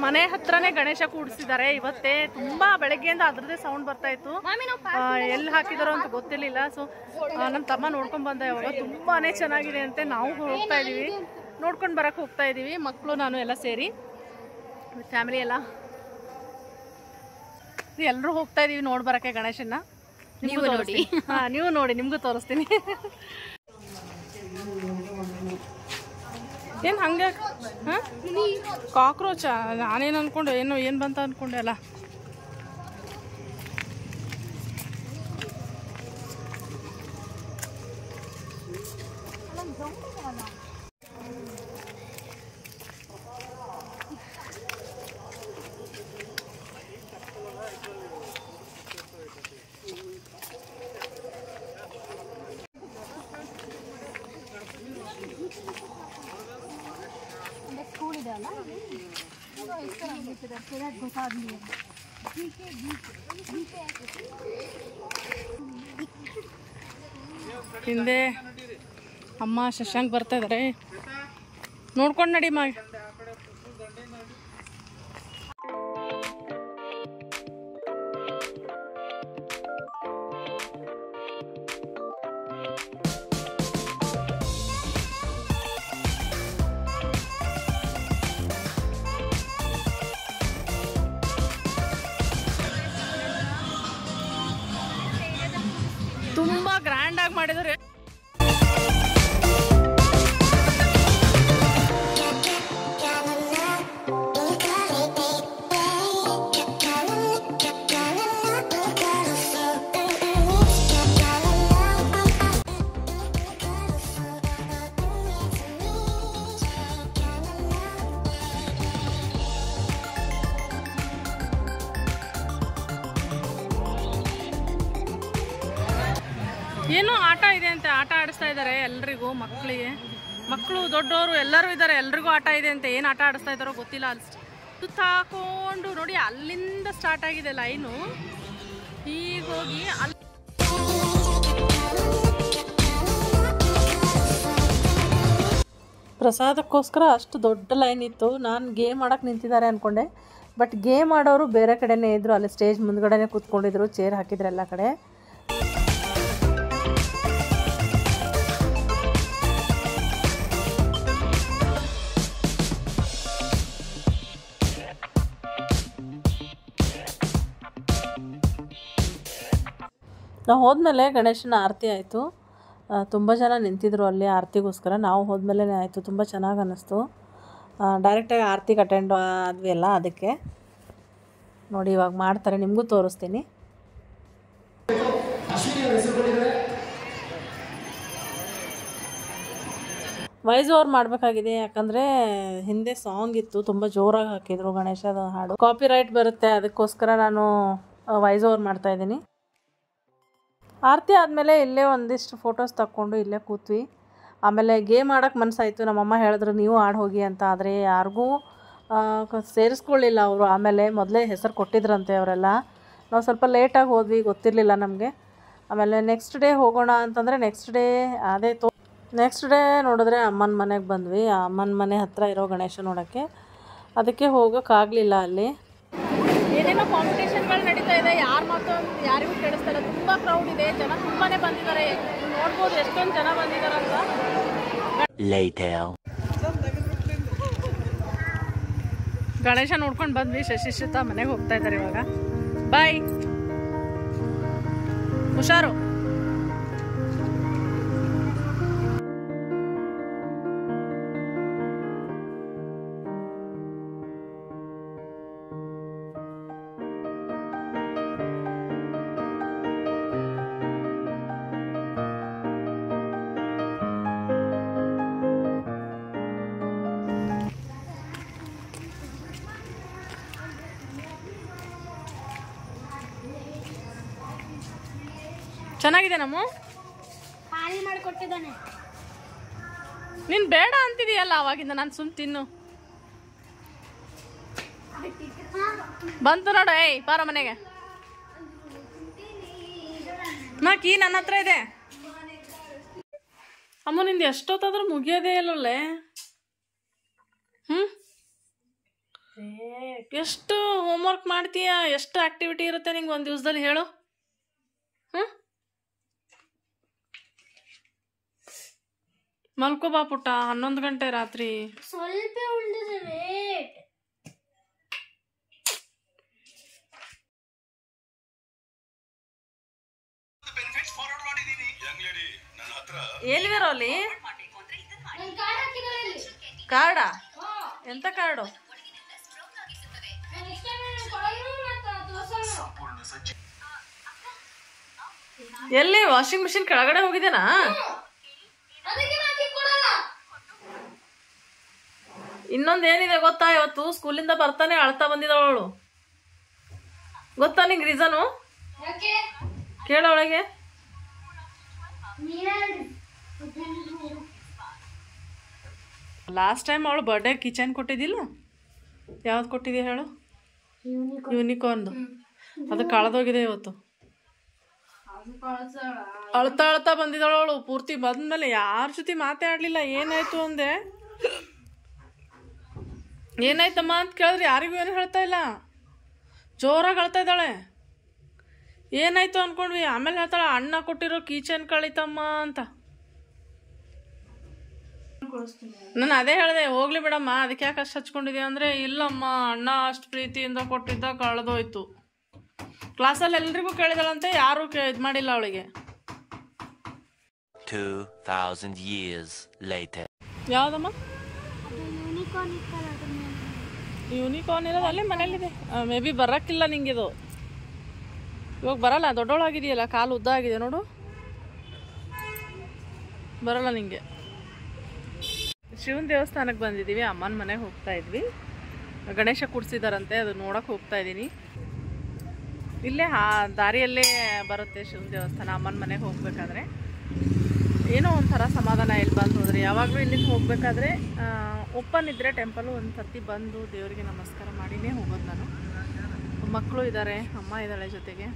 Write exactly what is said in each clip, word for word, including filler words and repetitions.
ಮನೆ ಹತ್ರನೇ ಗಣೇಶ ಕೂಡಿಸಿದ್ದಾರೆ ಇವತ್ತೇ. ತುಂಬಾ ಬೆಳಗ್ಗೆಯಿಂದ ಅದ್ರದ್ದೇ ಸೌಂಡ್ ಬರ್ತಾ ಇತ್ತು, ಎಲ್ಲಿ ಹಾಕಿದಾರೋ ಅಂತ ಗೊತ್ತಿರ್ಲಿಲ್ಲ. ಸೊ ನನ್ನ ತಮ್ಮ ನೋಡ್ಕೊಂಡ್ ಬಂದ ಇವಾಗ. ತುಂಬಾನೇ ಚೆನ್ನಾಗಿದೆ ಅಂತೆ. ನಾವು ಹೋಗ್ತಾ ಇದೀವಿ, ನೋಡ್ಕೊಂಡು ಬರಕ್ ಹೋಗ್ತಾ ಇದೀವಿ, ಮಕ್ಕಳು ನಾನು ಎಲ್ಲ ಸೇರಿ ಫ್ಯಾಮಿಲಿ ಎಲ್ಲ ಎಲ್ಲರೂ ಹೋಗ್ತಾ ಇದೀವಿ ನೋಡ್ ಬರಕ್ಕೆ ಗಣೇಶನ್ನ. ನೀವು ನೋಡಿ, ಹಾ ನೀವು ನೋಡಿ, ನಿಮ್ಗೂ ತೋರಿಸ್ತೀನಿ. ಏನು ಹಂಗೆ ಹಾಂ ಕಾಕ್ರೋಚ? ನಾನೇನು ಅನ್ಕೊಂಡೆ ಏನು ಏನು ಬಂತ ಅನ್ಕೊಂಡೆ ಅಲ್ಲ. ಹಿಂದೆ ಅಮ್ಮ ಶಶಾಂಕ್ ಬರ್ತಾ ಇದಾರೆ, ನೋಡ್ಕೊಂಡು ನಡಿ ಮಾ. ತುಂಬಾ ಗ್ರ್ಯಾಂಡ್ ಆಗಿ ಮಾಡಿದ್ದಾರೆ. ಏನೋ ಆಟ ಇದೆ ಅಂತೆ, ಆಟ ಆಡಿಸ್ತಾ ಇದ್ದಾರೆ ಎಲ್ರಿಗೂ, ಮಕ್ಕಳಿಗೆ, ಮಕ್ಕಳು ದೊಡ್ಡವರು ಎಲ್ಲರೂ ಇದ್ದಾರೆ, ಎಲ್ರಿಗೂ ಆಟ ಇದೆ ಅಂತೆ. ಏನು ಆಟ ಆಡಿಸ್ತಾ ಇದ್ದಾರೋ ಗೊತ್ತಿಲ್ಲ. ಅಲ್ಲಿ ತುತ್ತ ಹಾಕೊಂಡು ನೋಡಿ, ಅಲ್ಲಿಂದ ಸ್ಟಾರ್ಟ್ ಆಗಿದೆ ಲೈನು, ಈಗ ಹೋಗಿ ಅಲ್ಲಿ ಪ್ರಸಾದಕ್ಕೋಸ್ಕರ ಅಷ್ಟು ದೊಡ್ಡ ಲೈನ್ ಇತ್ತು. ನಾನು ಗೇಮ್ ಆಡೋಕ್ಕೆ ನಿಂತಿದ್ದಾರೆ ಅಂದ್ಕೊಂಡೆ, ಬಟ್ ಗೇಮ್ ಆಡೋರು ಬೇರೆ ಕಡೆನೇ ಇದ್ದರು. ಅಲ್ಲಿ ಸ್ಟೇಜ್ ಮುಂದ್ಗಡೆನೇ ಕೂತ್ಕೊಂಡಿದ್ರು, ಚೇರ್ ಹಾಕಿದ್ರು ಎಲ್ಲ ಕಡೆ. ನಾವು ಹೋದ್ಮೇಲೆ ಗಣೇಶನ ಆರತಿ ಆಯಿತು. ತುಂಬ ಜನ ನಿಂತಿದ್ರು ಅಲ್ಲಿ ಆರತಿಗೋಸ್ಕರ. ನಾವು ಹೋದ್ಮೇಲೆ ಆಯಿತು, ತುಂಬ ಚೆನ್ನಾಗಿ ಅನ್ನಿಸ್ತು. ಡೈರೆಕ್ಟಾಗಿ ಆರತಿಗೆ ಅಟೆಂಡ್ ಆದ್ವಿ ಅಲ್ಲ, ಅದಕ್ಕೆ ನೋಡಿ ಇವಾಗ ಮಾಡ್ತಾರೆ, ನಿಮಗೂ ತೋರಿಸ್ತೀನಿ. ವಾಯ್ಸ್ ಓವರ್ ಮಾಡಬೇಕಾಗಿದೆ, ಯಾಕಂದರೆ ಹಿಂದೆ ಸಾಂಗ್ ಇತ್ತು, ತುಂಬ ಜೋರಾಗಿ ಹಾಕಿದ್ರು ಗಣೇಶದ ಹಾಡು, ಕಾಪಿ ರೈಟ್ ಬರುತ್ತೆ, ಅದಕ್ಕೋಸ್ಕರ ನಾನು ವಾಯ್ಸ್ ಓವರ್ ಮಾಡ್ತಾಯಿದ್ದೀನಿ. ಆರತಿ ಆದಮೇಲೆ ಇಲ್ಲೇ ಒಂದಿಷ್ಟು ಫೋಟೋಸ್ ತಕ್ಕೊಂಡು ಇಲ್ಲೇ ಕೂತ್ವಿ. ಆಮೇಲೆ ಗೇಮ್ ಆಡೋಕ್ಕೆ ಮನಸ್ಸಾಯಿತು. ನಮ್ಮಮ್ಮ ಹೇಳಿದ್ರು ನೀವು ಆಡಿ ಹೋಗಿ ಅಂತ, ಆದರೆ ಯಾರಿಗೂ ಸೇರಿಸ್ಕೊಳ್ಳಿಲ್ಲ ಅವರು. ಆಮೇಲೆ ಮೊದಲೇ ಹೆಸರು ಕೊಟ್ಟಿದ್ರಂತೆ ಅವರೆಲ್ಲ. ನಾವು ಸ್ವಲ್ಪ ಲೇಟಾಗಿ ಹೋದ್ವಿ, ಗೊತ್ತಿರಲಿಲ್ಲ ನಮಗೆ. ಆಮೇಲೆ ನೆಕ್ಸ್ಟ್ ಡೇ ಹೋಗೋಣ ಅಂತಂದರೆ ನೆಕ್ಸ್ಟ್ ಡೇ ಅದೇ ತೋ ನೆಕ್ಸ್ಟ್ ಡೇ ನೋಡಿದ್ರೆ ಅಮ್ಮನ ಮನೆಗೆ ಬಂದ್ವಿ. ಆ ಅಮ್ಮನ ಮನೆ ಹತ್ತಿರ ಇರೋ ಗಣೇಶ ನೋಡೋಕ್ಕೆ, ಅದಕ್ಕೆ ಹೋಗೋಕ್ಕಾಗಲಿಲ್ಲ. ಅಲ್ಲಿ ಏನೇನೋ ಕಾಂಪಿಟೇಷನ್ಗಳು ನಡೀತಾ ಇದೆ, ಯಾರು ಮಾತು ಯಾರಿಗೂ ಕೇಳಿಸ್ತಾ ಇಲ್ಲ. ತುಂಬ ಕ್ರೌಡ್ ಇದೆ, ಜನ ತುಂಬಾ ಬಂದಿದ್ದಾರೆ. ನೋಡ್ಬೋದು ಎಷ್ಟೊಂದು ಜನ ಬಂದಿದ್ದಾರೆ ಅಂತ. ಗಣೇಶ ನೋಡ್ಕೊಂಡು ಬಂದ್ವಿ. ಶಶಿಶ್ರಿತ ಮನೆಗೆ ಹೋಗ್ತಾ ಇದ್ದಾರೆ ಇವಾಗ. ಬಾಯ್, ಹುಷಾರು. ಚೆನ್ನಾಗಿದೆ. ನಮ್ಮ ಖಾಲಿ ಮಾಡಿಕೊಟ್ಟಿದ್ದಾನೆ. ನೀನು ಬೇಡ ಅಂತಿದೀಯಲ್ಲ ಅವಾಗಿಂದ. ನಾನು ಸುಮ್ ತಿನ್ನು. ಬಂತು ನೋಡು. ಏಯ್ ಬಾರ ಮನೆಗೆ. ನಾ ಕೀ ನನ್ನ ಹತ್ರ ಇದೆ. ಅಮ್ಮ ನಿಂದು ಎಷ್ಟೊತ್ತಾದ್ರೂ ಮುಗಿಯೋದೇ ಇಲ್ಲಲ್ಲೇ. ಹ್ಞೂ ಎಷ್ಟು ಹೋಮ್ವರ್ಕ್ ಮಾಡ್ತೀಯ, ಎಷ್ಟು ಆಕ್ಟಿವಿಟಿ ಇರುತ್ತೆ ನಿಂಗೆ ಒಂದು ದಿವಸದಲ್ಲಿ ಹೇಳು. ಹ್ಞೂ ಮಲ್ಕೋಬಾ ಪುಟ್ಟ, ಹನ್ನೊಂದು ಗಂಟೆ ರಾತ್ರಿ. ಸ್ವಲ್ಪ ಉಳಿದಿದೆ. ಎಲ್ಲಿದಾರೋ ಅಲ್ಲಿ ಕಾರ್ಡ? ಎಂತ ಕಾರ್ಡು? ಎಲ್ಲಿ ವಾಷಿಂಗ್ ಮಿಷಿನ್ ಕೆಳಗಡೆ ಹೋಗಿದ್ದೇನಾ? ಇನ್ನೊಂದು ಏನಿದೆ ಗೊತ್ತಾ, ಇವತ್ತು ಸ್ಕೂಲಿಂದ ಬರ್ತಾನೆ ಅಳ್ತಾ ಬಂದಿದ್ದವಳು. ಗೊತ್ತಾ ನಿಂಗೆ ರೀಸನು? ಕೇಳೋಳಗೆ. ಲಾಸ್ಟ್ ಟೈಮ್ ಅವಳು ಬರ್ಡೇ ಕಿಚನ್ ಕೊಟ್ಟಿದ್ದಿಲ್ಲ, ಯಾವ್ದು ಕೊಟ್ಟಿದ್ಯಾ ಹೇಳು? ಯೂನಿಕಾರ್ನ್ದು. ಅದು ಕಳೆದೋಗಿದೆ ಇವತ್ತು. ಅಳ್ತಾ ಅಳ್ತಾ ಬಂದಿದ್ದಾಳು ಅವಳು. ಪೂರ್ತಿ ಬಂದ್ಮೇಲೆ ಯಾರ ಜೊತೆ ಮಾತೇ ಆಡ್ಲಿಲ್ಲ. ಏನಾಯ್ತು ಅಂದೆ, ಏನಾಯ್ತಮ್ಮ ಅಂತ ಕೇಳಿದ್ರೆ ಯಾರಿಗೂ ಏನು ಹೇಳ್ತಾ ಇಲ್ಲ, ಜೋರಾಗಿ ಅಳ್ತಾ ಇದ್ದಾಳೆ. ಏನಾಯ್ತು ಅನ್ಕೊಂಡ್ವಿ. ಆಮೇಲೆ ಹೇಳ್ತಾಳೆ ಅಣ್ಣ ಕೊಟ್ಟಿರೋ ಕೀಚನ್ ಕಳಿತಮ್ಮ ಅಂತ. ನಾನು ಅದೇ ಹೇಳಿದೆ, ಹೋಗ್ಲಿ ಬಿಡಮ್ಮ, ಅದಕ್ಕೆ ಯಾಕೆ ಅಷ್ಟು ಹಚ್ಕೊಂಡಿದ್ಯಾ ಅಂದರೆ, ಇಲ್ಲಮ್ಮ ಅಣ್ಣ ಅಷ್ಟು ಪ್ರೀತಿಯಿಂದ ಕೊಟ್ಟಿದ್ದ ಕಳೆದೋಯ್ತು. ಕ್ಲಾಸಲ್ಲಿ ಎಲ್ರಿಗೂ ಕೇಳಿದಳಂತೆ, ಯಾರು ಇದು ಮಾಡಿಲ್ಲ ಅವಳಿಗೆ. ಯಾವ್ದಮ್ಮ ಯೂನಿಕಾರ್ನ್ ಇರೋದು? ಅಲ್ಲೇ ಮನೇಲಿದೆ. May be ಬರೋಕ್ಕಿಲ್ಲ ನಿಂಗಿದು. ಇವಾಗ ಬರಲ್ಲ, ದೊಡ್ಡವಳಾಗಿದೆಯಲ್ಲ, ಕಾಲು ಉದ್ದ ಆಗಿದೆ ನೋಡು, ಬರಲ್ಲ ನಿಂಗೆ. ಶಿವನ ದೇವಸ್ಥಾನಕ್ಕೆ ಬಂದಿದ್ದೀವಿ, ಅಮ್ಮನ ಮನೆಗೆ ಹೋಗ್ತಾ ಇದ್ವಿ. ಗಣೇಶ ಕೂಡ್ಸಿದಾರಂತೆ, ಅದು ನೋಡಕ್ಕೆ ಹೋಗ್ತಾ ಇದ್ದೀನಿ. ಇಲ್ಲೇ ಹಾ ದಾರಿಯಲ್ಲೇ ಬರುತ್ತೆ ಶಿವನ ದೇವಸ್ಥಾನ. ಅಮ್ಮನ ಮನೆಗೆ ಹೋಗ್ಬೇಕಾದ್ರೆ ಏನೋ ಒಂಥರ ಸಮಾಧಾನ ಇಲ್ಲಿ ಬಂದು ಹೋದ್ರೆ. ಯಾವಾಗಲೂ ಇಲ್ಲಿಂದ ಹೋಗ್ಬೇಕಾದ್ರೆ ಓಪನ್ ಇದ್ದರೆ ಟೆಂಪಲು ಒಂದು ಸರ್ತಿ ಬಂದು ದೇವರಿಗೆ ನಮಸ್ಕಾರ ಮಾಡಿನೇ ಹೋಗೋದು ನಾನು. ಮಕ್ಕಳು ಇದ್ದಾರೆ, ಅಮ್ಮ ಇದ್ದಾಳೆ ಜೊತೆಗೆ.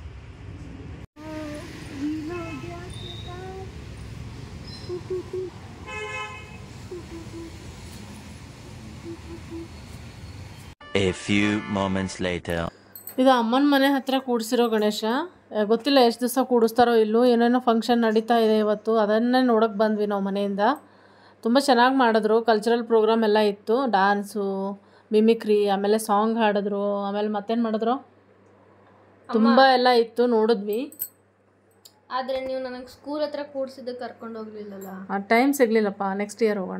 A few moments later. ಇದು ಅಮ್ಮನ ಮನೆ ಹತ್ರ ಕೂಡಿಸಿರೋ ಗಣೇಶ. ಗೊತ್ತಿಲ್ಲ ಎಷ್ಟು ದಿವಸ ಕೂಡಿಸ್ತಾರೋ ಇಲ್ಲೂ. ಏನೇನೋ ಫಂಕ್ಷನ್ ನಡೀತಾ ಇದೆ ಇವತ್ತು, ಅದನ್ನೇ ನೋಡೋಕೆ ಬಂದ್ವಿ ನಾವು ಮನೆಯಿಂದ. ತುಂಬ ಚೆನ್ನಾಗಿ ಮಾಡಿದ್ರು. ಕಲ್ಚರಲ್ ಪ್ರೋಗ್ರಾಮ್ ಎಲ್ಲ ಇತ್ತು, ಡ್ಯಾನ್ಸು, ಮಿಮಿಕ್ರಿ, ಆಮೇಲೆ ಸಾಂಗ್ ಹಾಡಿದ್ರು. ಆಮೇಲೆ ಮತ್ತೇನು ಮಾಡಿದ್ರು, ತುಂಬ ಎಲ್ಲ ಇತ್ತು, ನೋಡಿದ್ವಿ. ಆದರೆ ನೀವು ನನಗೆ ಸ್ಕೂಲ್ ಹತ್ರ ಕೂಡಿಸಿದ್ದು ಕರ್ಕೊಂಡು ಹೋಗ್ಲಿಲ್ಲಲ್ಲ. ಆ ಟೈಮ್ ಸಿಗಲಿಲ್ಲಪ್ಪ, ನೆಕ್ಸ್ಟ್ ಇಯರ್ ಹೋಗೋಣ.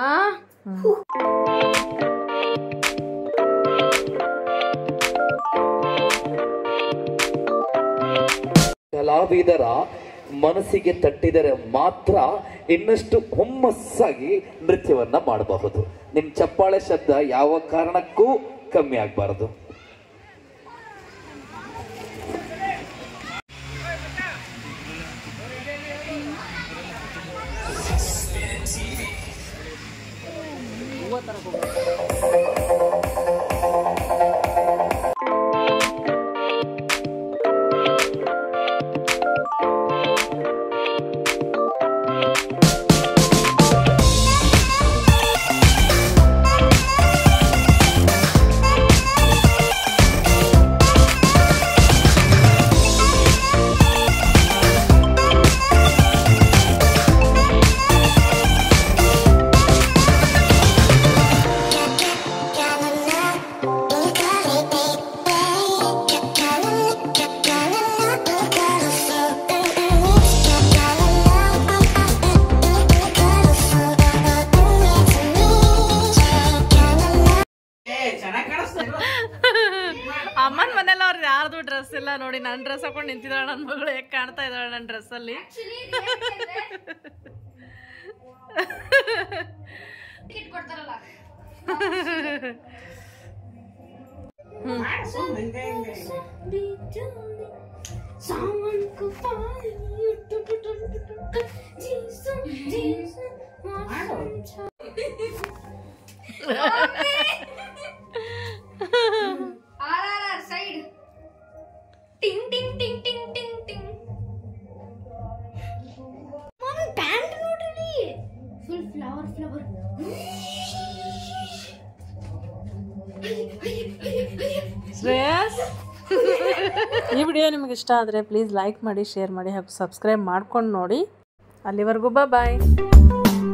ಕಲಾವಿದರ ಮನಸ್ಸಿಗೆ ತಟ್ಟಿದರೆ ಮಾತ್ರ ಇನ್ನಷ್ಟು ಹುಮ್ಮಸ್ಸಾಗಿ ನೃತ್ಯವನ್ನ ಮಾಡಬಹುದು. ನಿಮ್ ಚಪ್ಪಾಳೆ ಶಬ್ದ ಯಾವ ಕಾರಣಕ್ಕೂ ಕಮ್ಮಿ ಆಗಬಾರದು. ಅಮ್ಮನ ಮನೇಲಿ ಅವ್ರು ಯಾರ್ದು ಡ್ರೆಸ್ ಇಲ್ಲ ನೋಡಿ. ನನ್ನ ಡ್ರೆಸ್ ಹಾಕೊಂಡು ನಿಂತಿದ್ದಾಳೆ ನನ್ನ ಮಗಳು. ಹೇಗೆ ಕಾಣ್ತಾ ಇದ್ದಾಳೆ ನನ್ನ ಡ್ರೆಸ್ಸಲ್ಲಿ. ಸೈಡ್ ಟಿಂಗ್ ಟಿಂಗ್ ಟಿಂಗ್ ಟಿಂಗ್ ಟಿಂಗ್ ಟಿಂಗ್. ಮಮ್ಮಿ ಪ್ಯಾಂಟ್ ನೋಡ್ರಿ, ಫುಲ್ ಫ್ಲವರ್ ಫ್ಲವರ್. ಶ್ರೇಯಸ್, ಈ ವಿಡಿಯೋ ನಿಮಗೆ ಇಷ್ಟ ಆದರೆ ಪ್ಲೀಸ್ ಲೈಕ್ ಮಾಡಿ, ಶೇರ್ ಮಾಡಿ ಹಾಗೂ ಸಬ್ಸ್ಕ್ರೈಬ್ ಮಾಡ್ಕೊಂಡು ನೋಡಿ. ಅಲ್ಲಿವರೆಗೂ ಬಾಯ್.